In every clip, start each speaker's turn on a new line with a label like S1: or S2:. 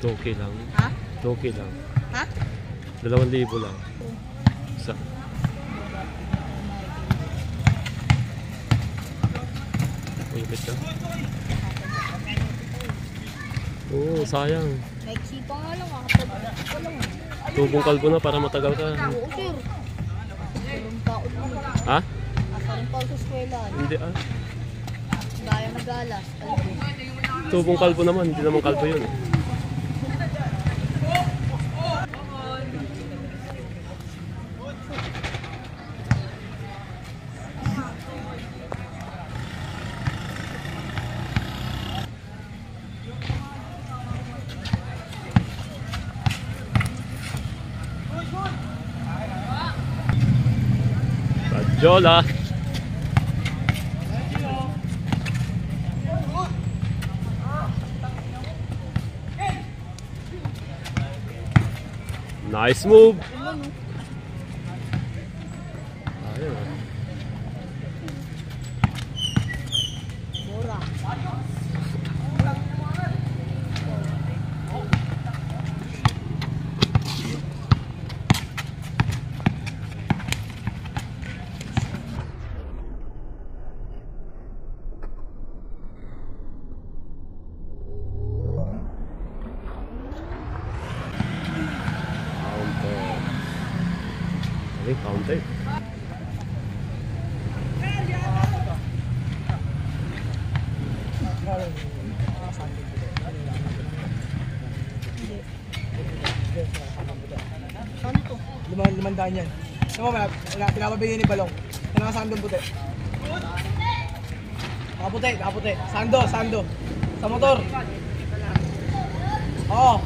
S1: 2K lang.
S2: Ha?
S1: 2K lang.
S2: Ha?
S1: 2,000 lang. Isa. Ulipit ka? Oo, sayang.
S2: Nagsipa nga lang kapag ako lang.
S1: Tubong kalbo na para matagal ka.
S2: Oo, sir. Walang taon mo.
S1: Ha?
S2: Asa rin pa ako sa eskwela.
S1: Hindi ah.
S2: Gaya magalas.
S1: Tubong kalbo naman, hindi naman kalbo yun. Jola. Nice move. Ayun.
S2: Mura.
S1: Counter.
S2: Saan ito?
S3: 500 yan. Ano mo, pinapabigyan ni Balong. Ano nga sandong puti? Nakaputi, nakaputi. Sando, sando. Sa motor. Oo.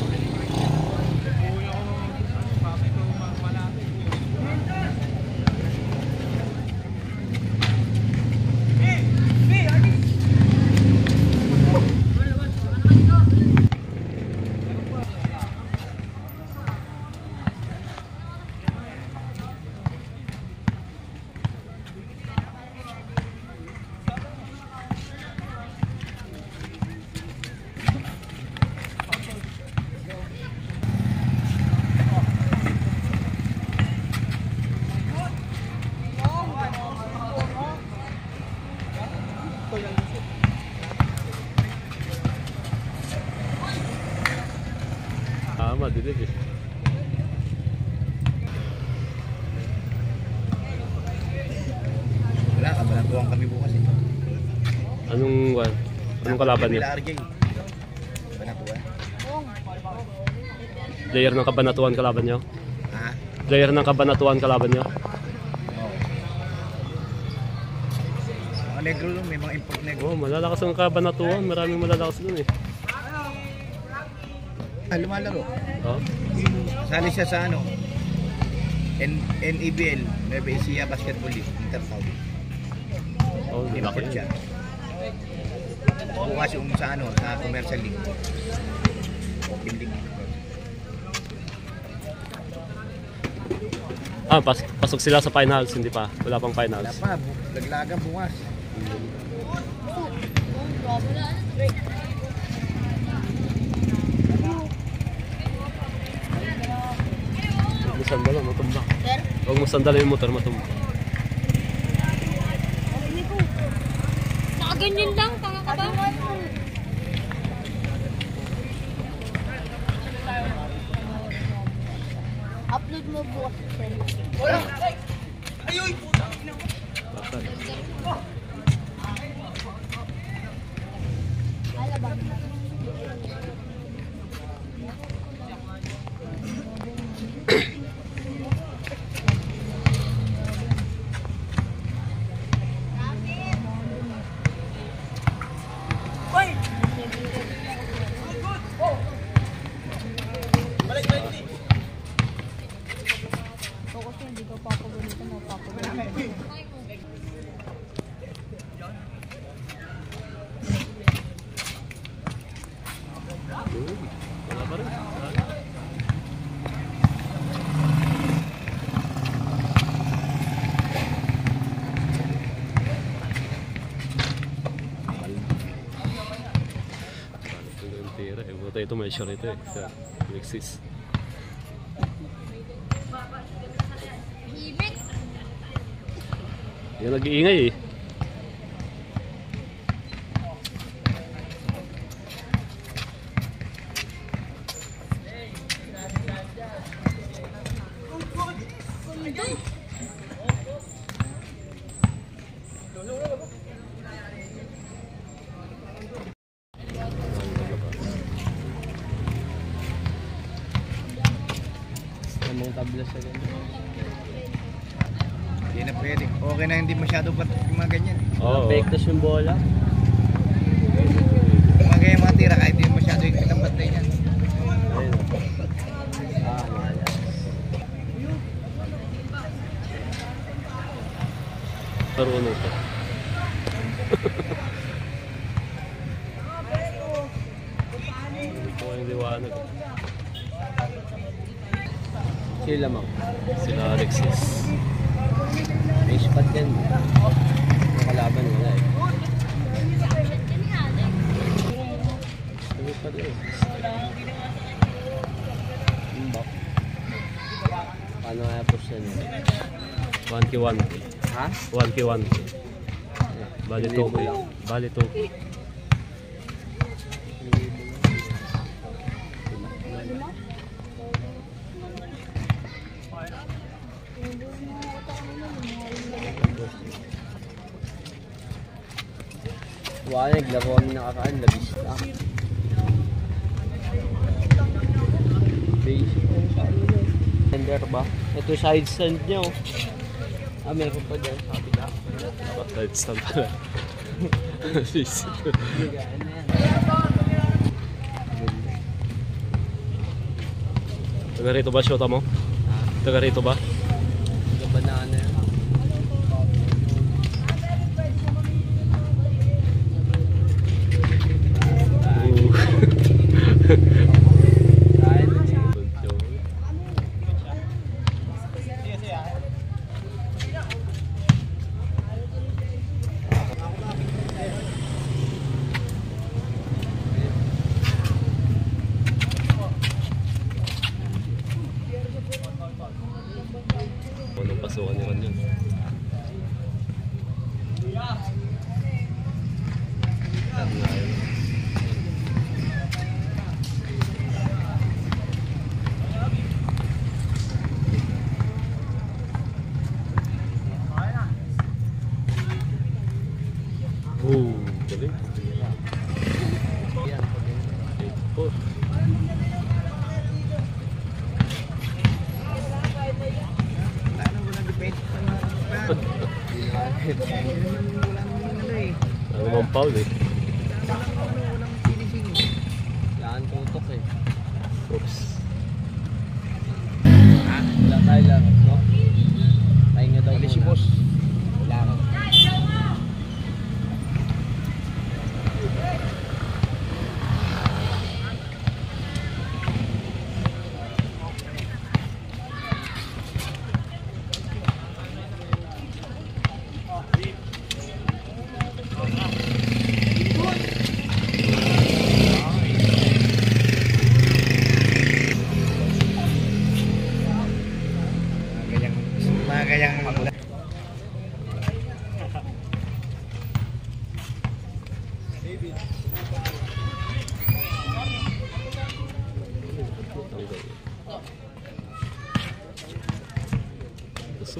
S1: Madilim eh.
S4: Wala, kabanatuan kami bukas eh.
S1: Anong kalaban niyo?
S4: Kabanatuan.
S1: Player ng Kabanatuan kalaban niyo?
S4: Ha?
S1: Player ng Kabanatuan kalaban niyo?
S4: Oo. Mga negro lang, may mga import negro.
S1: Oh, malalakas ang Kabanatuan. Maraming malalakas dun eh.
S4: Lumalaro.
S1: Oh?
S4: Sali siya sa ano? NEBL, Nueva Ecija Basketball League, Intertown.
S1: Oh,
S4: Import siya. Bukas yung sa ano, sa Commercial League. Open League.
S1: Ah, pasok sila sa finals, hindi pa. Wala pang finals.
S4: Wala pa, laglagan bukas.
S1: Huwag mo sandala, matumba.
S2: Sir?
S1: Huwag mo sandala yung motor, matumba.
S2: Nakaganyan lang, tanga ka ba? Upload mo bukas. Wala! Ayoy! Putang ina mo! Alabang.
S1: ito may share ito eh. Sa Lexus.
S2: Ibig.
S1: Yung nag-iingay eh.
S5: Namang tabla sa ganyan.
S4: Hindi na pwede. Okay na hindi masyado pat yung mga ganyan.
S1: Oo.
S5: Pektas yung bola.
S4: Yung mga ganyan mga tira kahit hindi masyado yung pinambantay niyan.
S5: Ayun. Malas.
S1: Pero ano ito? Ito yung liwanag.
S5: Sila lamang.
S1: Sila Alexis.
S5: May spot yan. Nakalaban wala eh. May spot eh. Yung back. Paano kaya push yan?
S1: 1K1.
S5: Ha?
S1: 1K1. Bali 2K. Bali 2K.
S5: Wala, naglaro kami nakakaan. Labis na. Basic lang sa ano yun. Tender ba? Ito side stand niya oh. Ah, meron pa dyan. Sabi na.
S1: Dapat light stand pala. Please.
S5: Bigaan na yan.
S1: Taga rito ba shota mo?
S5: Ha?
S1: Taga rito ba?
S5: Banana yan. Dahil
S1: Anong pasukan ni Ron yun? Tag nga yun. Galing.
S5: yan.
S1: 8-4.
S4: Wala na, walang depende pa na. Wala naman ano eh.
S1: Ano bang foul eh?
S4: Walang finishing eh.
S5: Yan tutok eh.
S1: Oops.
S4: Ha?
S5: Wala tayo lang, no? Pahinga daw
S4: Wala si
S5: muna.
S4: boss.
S5: Wala ka.
S4: Mga ganyang
S1: Gusto.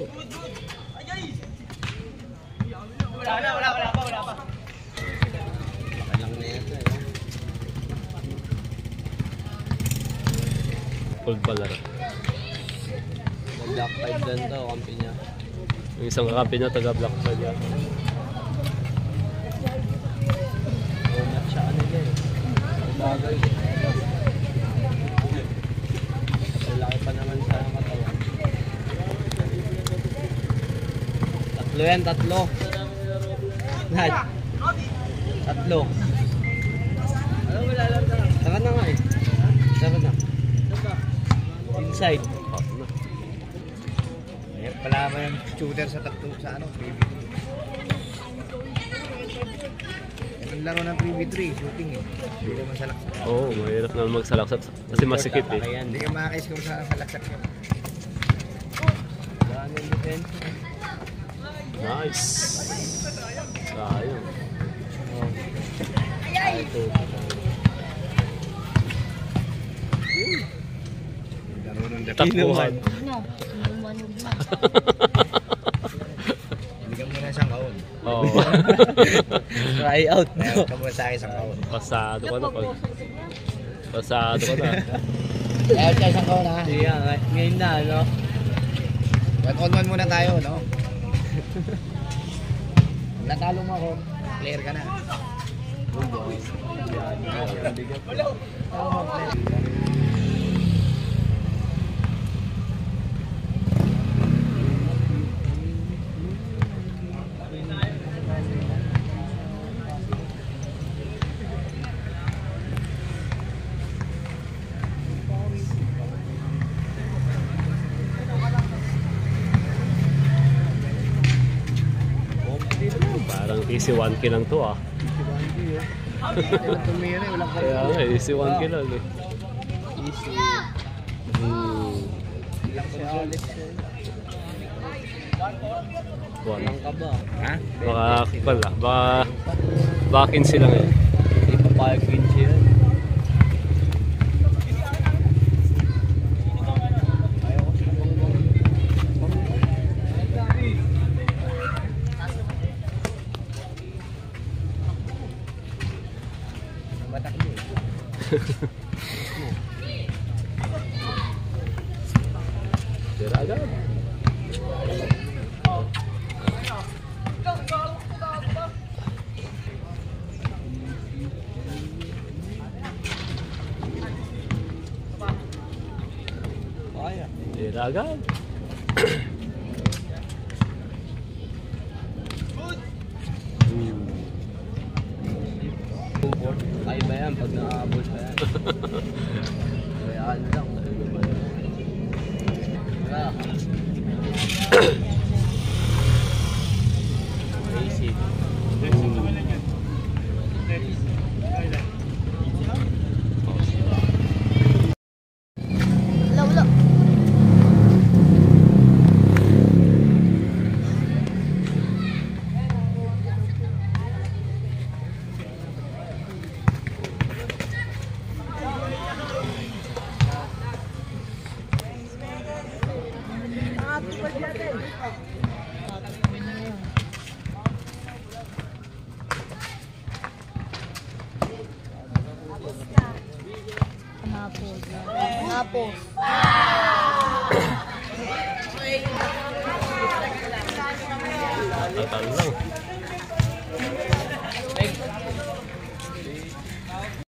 S5: Baka lang na yan.
S1: Cold pala rin.
S5: Mag-black 5 lang to, kampi niya.
S1: Yung isang kakampi niya taga Black Flag yan.
S5: Umat siya kanila eh. Ang bagay. Malaki pa naman sa katawan. Tatlo yan, tatlo. Lahat. Tatlo. Saka na nga eh. Saka na. Inside.
S1: Hot na.
S4: Meron pala ba yung shooter sa tatlo sa ano? Baby. Ito Ang laro ng 3v3, shooting eh. Hindi naman salaksak.
S1: Oo, mahirap na magsalaksak kasi masikip eh.
S5: Ayan.
S4: Hindi ka makakais kung saan salaksak yun.
S5: Daan yung defense.
S1: Nice. Sayang.
S5: Oh. Ito.
S4: Laro ng
S1: Takbuhan.
S2: No, lumanog na.
S4: Bigyan mo na isang kaon.
S1: Oo.
S5: Try out.
S4: Meron ka muna sa akin isang kaon.
S1: Pasado ka na pag. Pasado ka na.
S4: Meron ka isang kaon ha.
S5: Sige, ngayon na, no?
S4: 1-on-1 muna tayo, no? Natalo mo ako, player ka na.
S1: Parang easy 1 kill lang to ah.
S4: Tumiyo na, walang
S1: Kaya nga, easy 1 kill lang eh.
S5: Easy. Si Alex eh. Walang ka ba?
S4: Ha?
S1: Baka pala, baka 15 lang eh.
S5: Hindi pa payag 15 yan.
S4: Matakbo eh.
S1: Tira agad.
S5: Kaya.
S1: Tira agad.
S5: Kaya ba yan pag nakaabot pa yan? Kayaan lang. Wala. Easy.
S2: Wala. Tapos.
S1: Tatal lang.